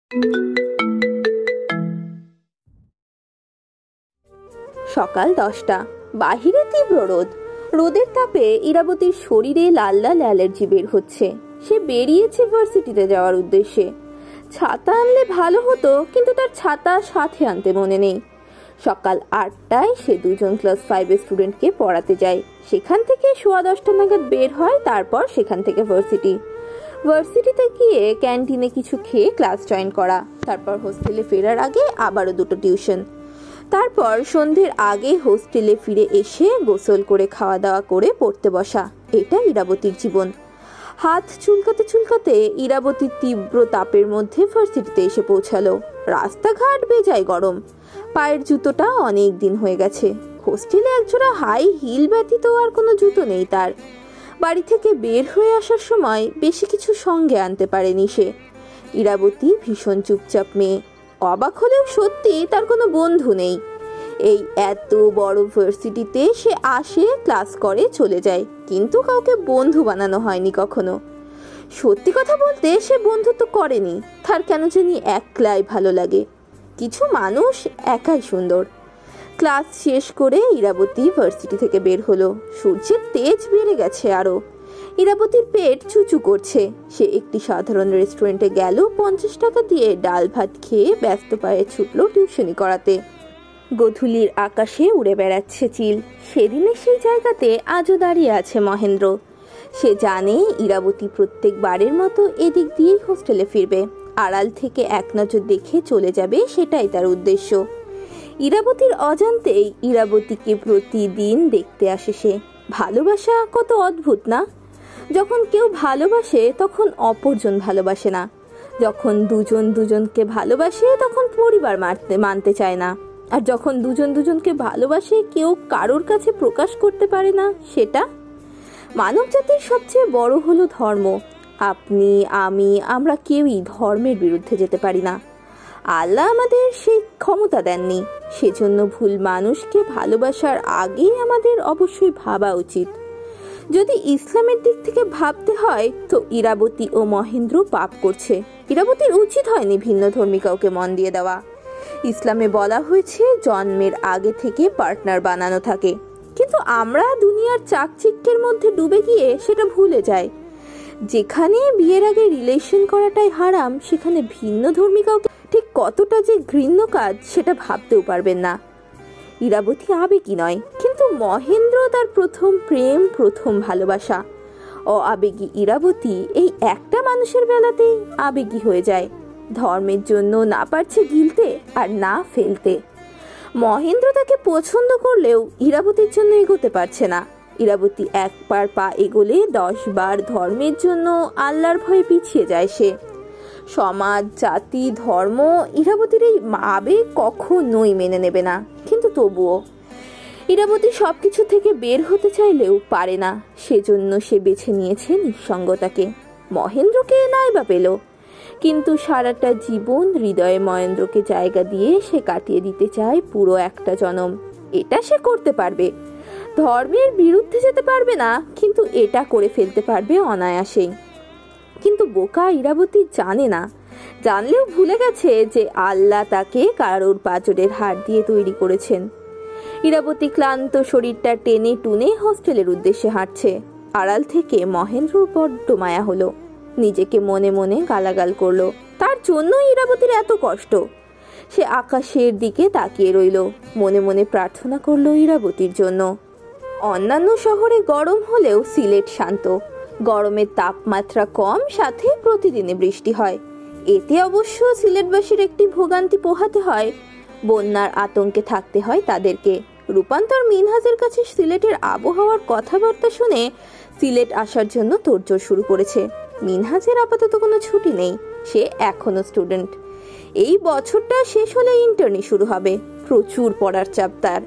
সকাল 10টা। বাহিরে তীব্র রোদ। রোদের তাপে ইরাবতীর শরীরে লাল লাল অ্যালার্জি বের হচ্ছে। সে বেরিয়েছে ভার্সিটিতে যাওয়ার উদ্দেশ্যে। ছাতা আনলে ভালো হতো, কিন্তু তার ছাতা সাথে আনতে মনে নেই। সকাল 8টায় সে দুজন ক্লাস 5-এর স্টুডেন্টকে পড়াতে যায়। সেখান থেকে 10:15 নাগাদ বের হয়। তারপর সেখান থেকে ভার্সিটিতে গিয়ে ক্যান্টিনে কিছু খেয়ে ক্লাস জয়েন করা। তারপর হোস্টেলে ফেরার আগে আবারও 2টো টিউশন। তারপর সন্ধ্যের আগে হোস্টেলে ফিরে এসে গোসল করে খাওয়া দাওয়া করে পড়তে বসা। এটা ইরাবতীর জীবন। হাত চুলকাতে চুলকাতে ইরাবতীর তীব্র তাপের মধ্যে ভার্সিটিতে এসে পৌঁছালো। রাস্তাঘাট বেজায় গরম। পায়ের জুতোটা অনেক দিন হয়ে গেছে। হোস্টেলে একজোড়া হাই হিল ব্যতীত আর কোনো জুতো নেই তার। বাড়ি থেকে বের হয়ে আসার সময় বেশি কিছু সঙ্গে আনতে পারেনি সে। ইরাবতী ভীষণ চুপচাপ মেয়ে। অবাক হলেও সত্যি তার কোনো বন্ধু নেই। এই এত বড় ভার্সিটিতে সে আসে, ক্লাস করে, চলে যায়, কিন্তু কাউকে বন্ধু বানানো হয়নি কখনো। সত্যি কথা বলতে সে বন্ধুত্ব করেনি। তার কেন জানি একলাই ভালো লাগে। কিছু মানুষ একাই সুন্দর। ক্লাস শেষ করে ইরাবতী ভার্সিটি থেকে বের হলো। সূর্যের তেজ বেড়ে গেছে আরো। ইরাবতীর পেট চুচু করছে। সে একটি সাধারণ রেস্টুরেন্টে গেল। 50 টাকা দিয়ে ডাল ভাত খেয়ে ব্যস্ত পায়ে ছুটলো টিউশনি করাতে। গধূলির আকাশে উড়ে বেড়াচ্ছে চিল। সেদিনে সেই জায়গাতে আজও দাঁড়িয়ে আছে মহেন্দ্র। সে জানে ইরাবতী প্রত্যেকবারের মতো এদিক দিয়েই হোস্টেলে ফিরবে। আড়াল থেকে এক নজর দেখে চলে যাবে, সেটাই তার উদ্দেশ্য। ইরাবতীর অজান্তেই ইরাবতীকে প্রতিদিন দেখতে আসে সে। ভালোবাসা কত অদ্ভুত না? যখন কেউ ভালোবাসে তখন অপরজন ভালোবাসে না। যখন দুজন দুজনকে ভালোবাসে তখন পরিবার মানতে চায় না। আর যখন দুজন দুজনকে ভালোবাসে কেউ কারোর কাছে প্রকাশ করতে পারে না, সেটা মানব জাতির সবচেয়ে বড় হলো ধর্ম। আপনি, আমি, আমরা কেউই ধর্মের বিরুদ্ধে যেতে পারি না। আল্লাহ আমাদের সেই ক্ষমতা দেননি। সেজন্য ভুল মানুষকে ভালোবাসার আগেই আমাদের অবশ্যই ভাবা উচিত। যদি ইসলামের দিক থেকে ভাবতে হয় তো ইরাবতী ও মহেন্দ্র পাপ করছে। ইরাবতীর উচিত হয়নি ভিন্ন ধর্মী কাউকে মন দিয়ে দেওয়া। ইসলামে বলা হয়েছে জন্মের আগে থেকে পার্টনার বানানো থাকে, কিন্তু আমরা দুনিয়ার চাকচিক্যের মধ্যে ডুবে গিয়ে সেটা ভুলে যাই। যেখানে বিয়ের আগে রিলেশন করাটাই হারাম, সেখানে ভিন্ন ধর্মী কাউকে ঠিক কতটা যে ঘৃণ্য কাজ সেটা ভাবতেও পারবেন না। ইরাবতী আবেগী নয়, কিন্তু মহেন্দ্র তার প্রথম প্রেম, প্রথম ভালোবাসা। আবেগী ইরাবতী এই একটা মানুষের বেলাতেই আবেগী হয়ে যায়। ধর্মের জন্য না পারছে গিলতে আর না ফেলতে। মহেন্দ্র তাকে পছন্দ করলেও ইরাবতীর জন্য এগোতে পারছে না। ইরাবতী একবার পা এগোলে 10 বার ধর্মের জন্য আল্লাহর ভয়ে পিছিয়ে যায় সে। সমাজ, জাতি, ধর্ম ইরাবতীর এই আবেগ কখনোই মেনে নেবে না। কিন্তু তবুও ইরাবতী সবকিছু থেকে বের হতে চাইলেও পারে না। সেজন্য সে বেছে নিয়েছে নিঃসঙ্গতাকে। মহেন্দ্রকে নাই বা পেল, কিন্তু সারাটা জীবন হৃদয়ে মহেন্দ্রকে জায়গা দিয়ে সে কাটিয়ে দিতে চায় পুরো একটা জনম। এটা সে করতে পারবে। ধর্মের বিরুদ্ধে যেতে পারবে না, কিন্তু এটা করে ফেলতে পারবে অনায়াসেই। কিন্তু বোকা ইরাবতী জানে না। জানলেও ভুলে গেছে যে আল্লাহ তাকে কারোর পাঁজরের হাড় দিয়ে তৈরি করেছেন। ইরাবতী ক্লান্ত শরীরটা টেনে টুনে হোস্টেলের উদ্দেশ্যে হাঁটছে। আড়াল থেকে মহেন্দ্রর বড্ড মায়া হলো। নিজেকে মনে মনে গালাগাল করলো। তার জন্য ইরাবতীর এত কষ্ট। সে আকাশের দিকে তাকিয়ে রইল। মনে মনে প্রার্থনা করলো ইরাবতীর জন্য। অন্যান্য শহরে গরম হলেও সিলেট শান্ত। গরমের তাপমাত্রা কম, সাথে প্রতিদিনে বৃষ্টি হয়। এতে অবশ্য সিলেটবাসীর একটি ভোগান্তি পোহাতে হয়। বন্যার আতঙ্কে থাকতে হয় তাদেরকে। রূপান্তর মিনহাজের কাছে সিলেটের আবহাওয়ার কথাবার্তা শুনে সিলেট আসার জন্য তোড়জোড় শুরু করেছে। মিনহাজের আপাতত কোনো ছুটি নেই। সে এখনো স্টুডেন্ট। এই বছরটা শেষ হলে ইন্টার্নি শুরু হবে। প্রচুর পড়ার চাপ তার।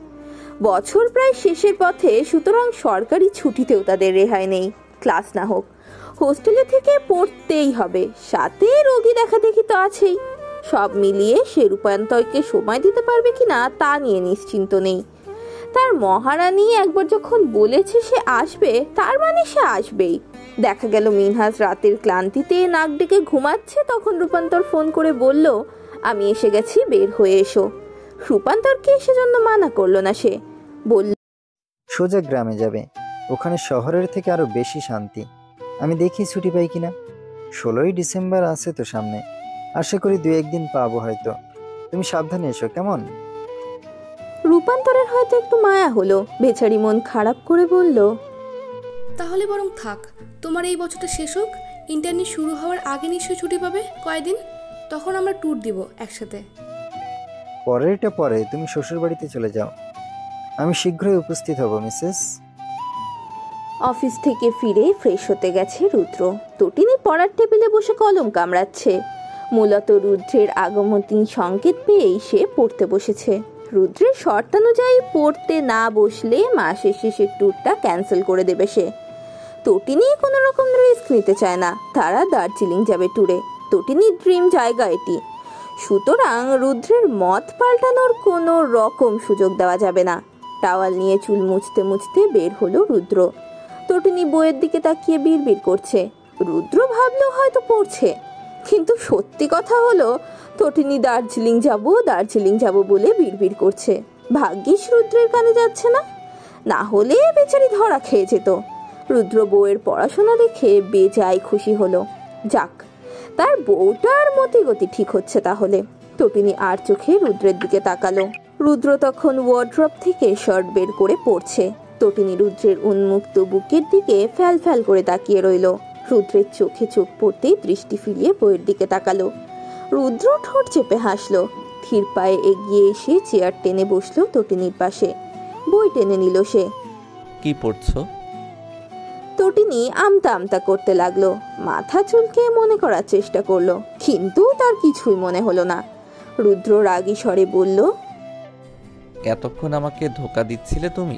বছর প্রায় শেষের পথে, সুতরাং সরকারি ছুটিতেও তাদের রেহাই নেই। ক্লাস না হোক, হোস্টেলে থেকে পড়তেই হবে। সাথে রোগী দেখা দেখি তো আছেই। সব মিলিয়ে সে রূপান্তরকে সময় দিতে পারবে কিনা তা নিয়ে নিশ্চিন্ত নেই। তার মহারানী একবার যখন বলেছে সে আসবে, তার মানে সে আসবেই। দেখা গেল মিনহাজ রাতের ক্লান্তিতে নাক ডেকে ঘুমাচ্ছে, তখন রূপান্তর ফোন করে বলল, আমি এসে গেছি, বের হয়ে এসো। রূপান্তরকে সেজন্য মানা করলো না, সে বলল, সোজা গ্রামে যাবে, ওখানে শহরের থেকে আরো বেশি শান্তি। আমি দেখি ছুটি পাই কিনা। 16ই ডিসেম্বর আছে তো সামনে, আশা করি 2-1 দিন পাবো হয়তো। তুমি সাবধানে এসো, কেমন? রূপান্তরের হয়তো একটু মায়া হলো, বেচারি মন খারাপ করে বলল, তাহলে বরং থাক, তোমার এই বছরটা শেষ হোক, ইন্টারনেট শুরু হওয়ার আগে নিশ্চয়ই ছুটি পাবে কয়েকদিন, তখন আমরা ট্যুর দিব একসাথে। পরেরটা পরে, তুমি শ্বশুর বাড়িতে চলে যাও, আমি শীঘ্রই উপস্থিত হব মিসেস। অফিস থেকে ফিরে ফ্রেশ হতে গেছে রুদ্র। তটিনী পড়ার টেবিলে বসে কলম কামড়াচ্ছে। মূলত রুদ্রের আগমনী সংকেত পেয়েই সে পড়তে বসেছে। রুদ্রের শর্তানুযায়ী পড়তে না বসলে মাসের শেষের ট্যুরটা ক্যান্সেল করে দেবে সে। তটিনী কোনো রকম রিস্ক নিতে চায় না, তারা দার্জিলিং যাবে ট্যুরে। তটিনীর ড্রিম জায়গা এটি, সুতরাং রুদ্রের মত পাল্টানোর কোনো রকম সুযোগ দেওয়া যাবে না। টাওয়াল নিয়ে চুল মুছতে মুছতে বের হলো রুদ্র। তটিনী বইয়ের দিকে তাকিয়ে বিড়বিড় করছে। রুদ্র ভাবলো হয়তো পড়ছে, কিন্তু সত্যি কথা হলো তটিনী দার্জিলিং যাব বলে বিড়বিড় করছে। ভাগ্যিস রুদ্রের কানে যাচ্ছে না, না হলে বেচারি ধরা খেয়ে যেত। রুদ্র বউয়ের পড়াশোনা দেখে বেজায় খুশি হলো। যাক, তার বউটার মতিগতি ঠিক হচ্ছে তাহলে। তটিনী আর চোখে রুদ্রের দিকে তাকালো। রুদ্র তখন ওয়ার্ড্রপ থেকে শার্ট বের করে পড়ছে। তটিনী রুদ্রের উন্মুক্ত বুকের দিকে ফ্যাল ফ্যাল করে তাকিয়ে রইল। রুদ্রের চোখে চোখ পড়তেই দৃষ্টি ফিরিয়ে বইয়ের দিকে তাকালো। রুদ্র ঠোঁট চেপে হাসলো। ধীর পায়ে এগিয়ে এসে চেয়ার টেনে বসলো তটিনীর পাশে। বই টেনে নিল সে। কি পড়ছো? তটিনী আমতা আমতা করতে লাগলো। মাথা চুলকে মনে করার চেষ্টা করলো, কিন্তু তার কিছুই মনে হলো না। রুদ্র রাগী স্বরে বলল, এতক্ষণ আমাকে ধোকা দিচ্ছিলে তুমি?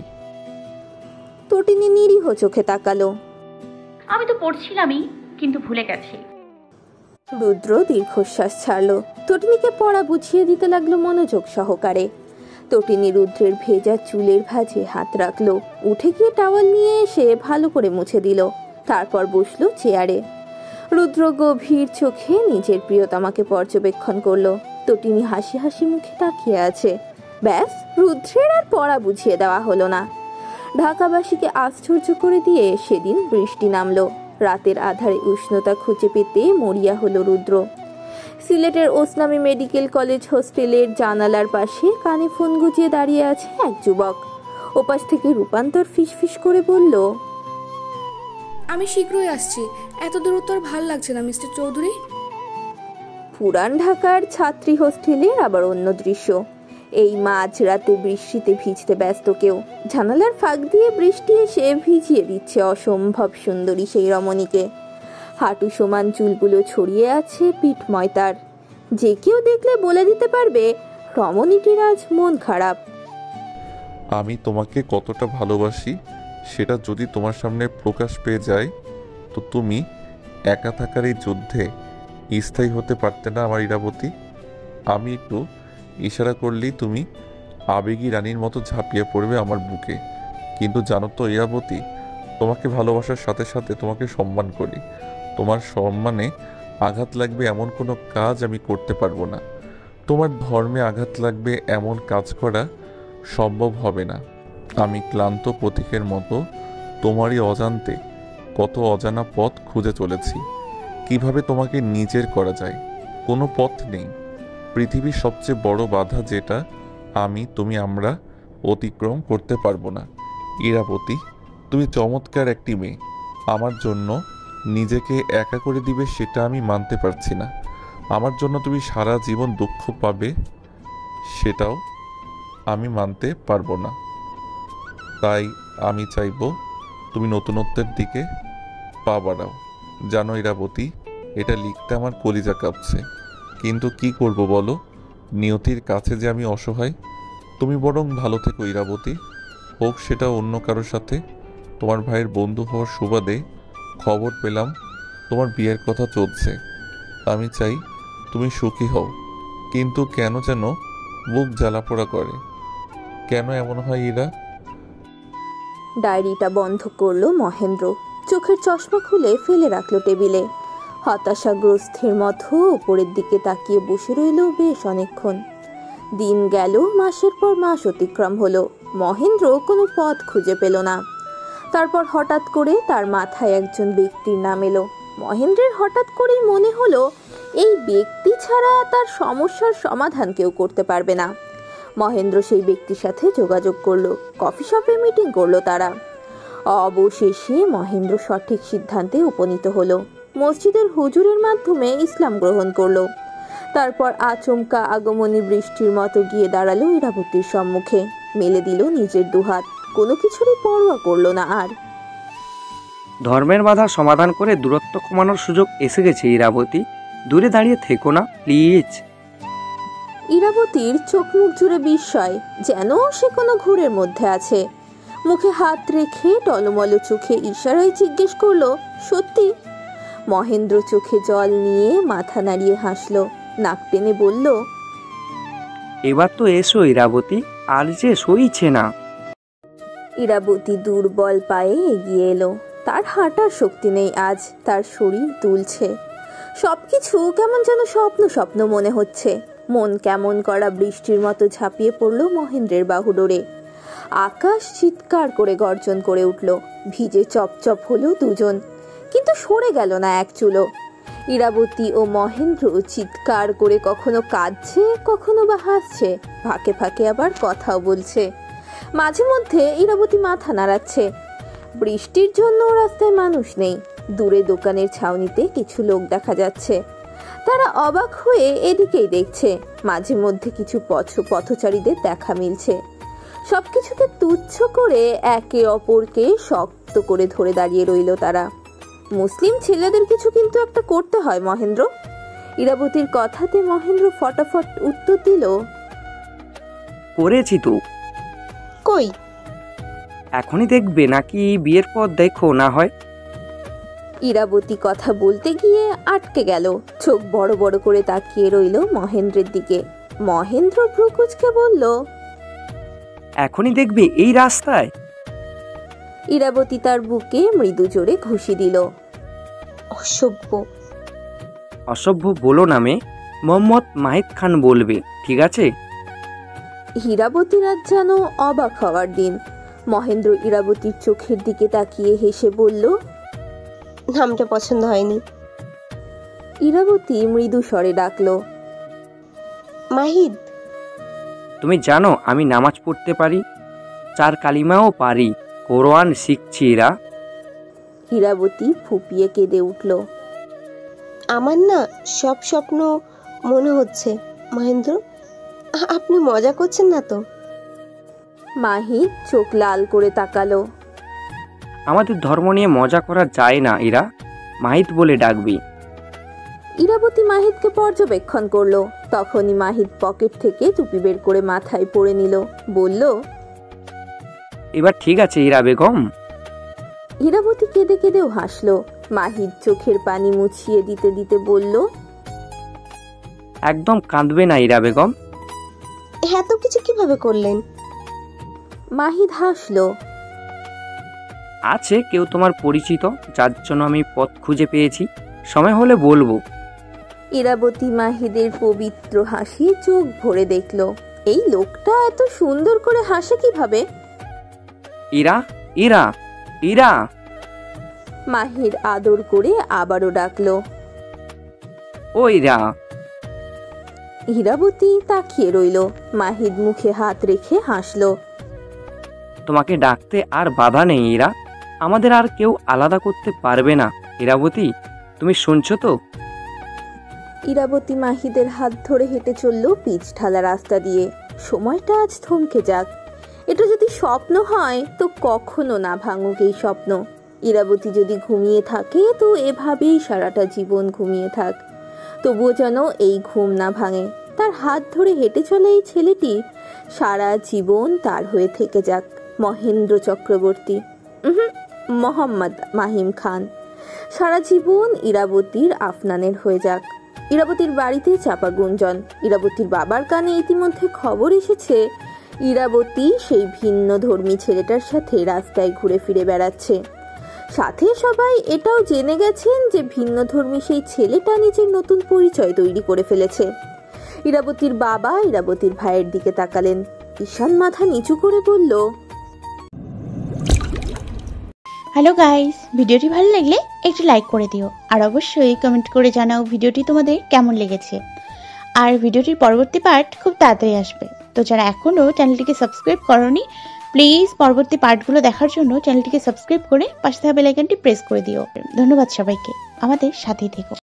তটিনী নিরীহ চোখে তাকালো। আমি তো পড়ছিলামই, কিন্তু ভুলে গেছি। রুদ্র দীর্ঘশ্বাস ছাড়লো। তটিনীকে পড়া বুঝিয়ে দিতে লাগলো মনোযোগ সহকারে। তটিনী রুদ্রের ভেজা চুলের ভাঁজে হাত রাখলো। উঠে গিয়ে টাওয়াল নিয়ে এসে ভালো করে মুছে দিল। তারপর বসলো চেয়ারে। রুদ্র গভীর চোখে নিজের প্রিয়তমাকে পর্যবেক্ষণ করলো। তটিনী হাসি হাসি মুখে তাকিয়ে আছে। ব্যাস, রুদ্রের আর পড়া বুঝিয়ে দেওয়া হলো না। ঢাকাবাসীকে আশ্চর্য করে দিয়ে সেদিন বৃষ্টি নামলো। রাতের আধারে উষ্ণতা খুঁজে পেতে মরিয়া হলো রুদ্র। সিলেটের ওসনামি মেডিকেল কলেজ হোস্টেলের জানালার পাশে কানে ফোন গুজিয়ে দাঁড়িয়ে আছে এক যুবক। ওপাশ থেকে রূপান্তর ফিসফিস করে বলল, আমি শীঘ্রই আসছি, এত দূরত্ব আর ভাল লাগছে না মিস্টার চৌধুরী। পুরান ঢাকার ছাত্রী হোস্টেলের আবার অন্য দৃশ্য। এই মাঝরাতে বৃষ্টিতে ভিজতে ব্যস্ত কেউ। জানালার ফাঁক দিয়ে বৃষ্টি এসে ভিজিয়ে দিচ্ছে অসম্ভব সুন্দরী সেই রমণীকে। হাঁটু সমান চুলগুলো ছড়িয়ে আছে পিঠময় তার। যে কেউ দেখলে বলে দিতে পারবে রমণীটির আজ মন খারাপ। আমি তোমাকে কতটা ভালোবাসি সেটা যদি তোমার সামনে প্রকাশ পেয়ে যায়, তো তুমি একা থাকার এই যুদ্ধে স্থায়ী হতে পারতে না আমার ইরাবতী। আমি একটু ইশারা করলেই তুমি আবেগী রানীর মতো ঝাঁপিয়ে পড়বে আমার বুকে। কিন্তু জানো তো ইরাবতী, তোমাকে ভালোবাসার সাথে সাথে তোমাকে সম্মান করি। তোমার সম্মানে আঘাত লাগবে এমন কোনো কাজ আমি করতে পারবো না। তোমার ধর্মে আঘাত লাগবে এমন কাজ করা সম্ভব হবে না। আমি ক্লান্ত পথিকের মতো তোমারই অজান্তে কত অজানা পথ খুঁজে চলেছি। কিভাবে তোমাকে নিজের করা যায়, কোনো পথ নেই। পৃথিবীর সবচেয়ে বড় বাধা যেটা আমরা অতিক্রম করতে পারবো না। ইরাবতী, তুমি চমৎকার একটি মেয়ে। আমার জন্য নিজেকে একা করে দিবে সেটা আমি মানতে পারছি না। আমার জন্য তুমি সারা জীবন দুঃখ পাবে সেটাও আমি মানতে পারবো না। তাই আমি চাইবো তুমি নতুনত্বের দিকে পা বাড়াও। জানো ইরাবতী, এটা লিখতে আমার কলিজা কাঁপছে, কিন্তু কি করব বলো, নিয়তির কাছে যে আমি অসহায়। তুমি বরং ভালো থেকো ইরাবতী, হোক সেটা অন্য কারোর সাথে। তোমার ভাইয়ের বন্ধু হওয়ার সুবাদে খবর পেলাম তোমার বিয়ের কথা চলছে। আমি চাই তুমি সুখী হও, কিন্তু কেন যেন বুক জ্বালাপোড়া করে। কেন এমন হয় ইরা? ডায়েরিটা বন্ধ করলো মহেন্দ্র। চোখের চশমা খুলে ফেলে রাখলো টেবিলে। হতাশাগ্রস্তের মতো উপরের দিকে তাকিয়ে বসে রইল বেশ অনেকক্ষণ। দিন গেল, মাসের পর মাস অতিক্রম হলো। মহেন্দ্র কোনো পথ খুঁজে পেল না। তারপর হঠাৎ করে তার মাথায় একজন ব্যক্তির নাম এলো। মহেন্দ্রের হঠাৎ করেই মনে হলো এই ব্যক্তি ছাড়া তার সমস্যার সমাধান কেউ করতে পারবে না। মহেন্দ্র সেই ব্যক্তির সাথে যোগাযোগ করলো। কফি শপে মিটিং করলো তারা। অবশেষে মহেন্দ্র সঠিক সিদ্ধান্তে উপনীত হলো। মসজিদের হুজুরের মাধ্যমে ইসলাম গ্রহণ করলো। তারপর আচমকা আগমনী বৃষ্টির মতো গিয়ে দাঁড়ালো ইরাবতীর সম্মুখে। মেলে দিল নিজের দুহাত। কোনো কিছুরই পরোয়া করলো না আর। ধর্মের বাধা সমাধান করে দূরত্ব কমানোর সুযোগ এসে গেছে ইরাবতী, দূরে দাঁড়িয়ে থেকো না প্লিজ। ইরাবতীর চোখ মুখ জুড়ে বিস্ময়, যেন সে কোনো ঘোরের মধ্যে আছে। মুখে হাত রেখে টলমল চোখে ইশারায় জিজ্ঞেস করলো, সত্যি? মহেন্দ্র চোখে জল নিয়ে মাথা নাড়িয়ে হাসলো, নাক টেনে বলল, এবার তো এসো ইরাবতী, আর যে সইছে না। ইরাবতী দুর্বল পায়ে এগিয়ে এলো। তার হাঁটার শক্তি নেই আজ, তার শরীর দুলছে। সবকিছু কেমন যেন স্বপ্ন স্বপ্ন মনে হচ্ছে। মন কেমন করা বৃষ্টির মতো ঝাঁপিয়ে পড়ল মহেন্দ্রের বাহুডোরে। আকাশ চিৎকার করে গর্জন করে উঠল। ভিজে চপচপ হলো দুজন, কিন্তু সরে গেল না এক চুলো। ইরাবতী ও মহেন্দ্র চিৎকার করে কখনো কাঁদছে, কখনো বা হাসছে, ফাঁকে ফাঁকে আবার কথাও বলছে। মাঝে মধ্যে ইরাবতী মাথা নাড়াচ্ছে। বৃষ্টির জন্য রাস্তায় মানুষ নেই। দূরে দোকানের ছাউনিতে কিছু লোক দেখা যাচ্ছে। তারা অবাক হয়ে এদিকেই দেখছে। মাঝে মধ্যে কিছু পথচারীদের দেখা মিলছে। সবকিছুকে তুচ্ছ করে একে অপরকে শক্ত করে ধরে দাঁড়িয়ে রইল তারা। মুসলিম ছেলেদের কিছু কিন্তু একটা করতে হয় মহেন্দ্র। ইরাবতীর কথাতে মহেন্দ্র ফটাফট উত্তর দিল, করেছি তো। কই? এখনই দেখবে নাকি বিয়ের পর দেখো না হয়? ইরাবতী কথা বলতে গিয়ে আটকে গেল। চোখ বড় বড় করে তাকিয়ে রইল মহেন্দ্রের দিকে। মহেন্দ্র ভ্রুকুচকে বলল, এখনই দেখবে এই রাস্তায়? ইরাবতী তার বুকে মৃদু জোরে ঘুষি দিল। অসভ্য। অসভ্য বলো নামে মোহাম্মদ মাহিদ খান বলবে, ঠিক আছে? ইরাবতীর আজ যেন অবাক হওয়ার দিন। মহেন্দ্র ইরাবতীর চোখের দিকে তাকিয়ে হেসে বলল, নামটা পছন্দ হয়নি। ইরাবতী মৃদু স্বরে ডাকল, মাহিদ। তুমি জানো আমি নামাজ পড়তে পারি, 4 কালিমাও পারি, কোরআন শিখছি ইরা। ইরাবতী ফুপিয়ে কেঁদে উঠল। আমার না সব স্বপ্ন মনে হচ্ছে মহেন্দ্র। আপনি মজা করছেন না তো? মাহিদ চোখ লাল করে তাকালো। আমাদের ধর্ম নিয়ে মজা করা যায় না ইরা, মাহিদ বলে ডাকবি। ইরাবতী মাহিদকে পর্যবেক্ষণ করলো। তখনই মাহিদ পকেট থেকে টুপি বের করে মাথায় পরে নিল। বলল, এবার ঠিক আছে ইরা বেগম। ইরাবতী কেঁদে কেঁদেও হাসলো। মাহিদ চোখের পানি মুছিয়ে দিতে দিতে বলল, একদম কাঁদবে না ইরা বেগম। এত কিছু কিভাবে করলেন? মাহিদ হাসলো। আছে কেউ তোমার পরিচিত, যার জন্য আমি পথ খুঁজে পেয়েছি, সময় হলে বলবো। ইরাবতী মাহিদের পবিত্র হাসি চোখ ভরে দেখল। এই লোকটা এত সুন্দর করে হাসে কিভাবে? ইরা ইরা ইরা। মাহিদ আদর করে আবারও ডাকলো, ও ইরা। ইরাবতী তাকিয়ে রইল। মাহিদ মুখে হাত রেখে হাসলো। তোমাকে ডাকতে আর বাধা নেই ইরা, আমাদের আর কেউ আলাদা করতে পারবে না। ইরাবতী, তুমি শুনছো তো? ইরাবতী মাহিদের হাত ধরে হেঁটে চলল পিচ ঢালা রাস্তা দিয়ে। সময়টা আজ থমকে যাক। এটা যদি স্বপ্ন হয় তো কখনো না ভাঙুক এই স্বপ্ন। ইরাবতী যদি ঘুমিয়ে থাকে তো এভাবেই সারাটা জীবন ঘুমিয়ে থাক, তবুও যেন এই ঘুম না ভাঙে। তার হাত ধরে হেঁটে চলে এই ছেলেটি সারা জীবন তার হয়ে থেকে যাক। মহেন্দ্র চক্রবর্তী, মোহাম্মদ মাহিম খান সারা জীবন ইরাবতীর আফনানের হয়ে যাক। ইরাবতীর বাড়িতে চাপা গুঞ্জন। ইরাবতীর বাবার কানে ইতিমধ্যে খবর এসেছে ইরাবতী সেই ভিন্ন ধর্মী ছেলেটার সাথে রাস্তায় ঘুরে ফিরে বেড়াচ্ছে। সাথে সবাই এটাও জেনে গেছেন যে ভিন্ন ধর্মী সেই ছেলেটা নিজের নতুন পরিচয় তৈরি করে ফেলেছে। ইরাবতীর বাবা ইরাবতীর ভাইয়ের দিকে তাকালেন। ঈশান মাথা নিচু করে বলল, হ্যালো গাইস, ভিডিওটি ভালো লাগলে একটু লাইক করে দিও আর অবশ্যই কমেন্ট করে জানাও ভিডিওটি তোমাদের কেমন লেগেছে। আর ভিডিওটির পরবর্তী পার্ট খুব তাড়াতাড়ি আসবে, তো যারা এখনও চ্যানেলটিকে সাবস্ক্রাইব করোনি প্লিজ পরবর্তী পার্টগুলো দেখার জন্য চ্যানেলটিকে সাবস্ক্রাইব করে পাশে থাকা বেল আইকনটি প্রেস করে দিও। ধন্যবাদ সবাইকে, আমাদের সাথেই থেকো।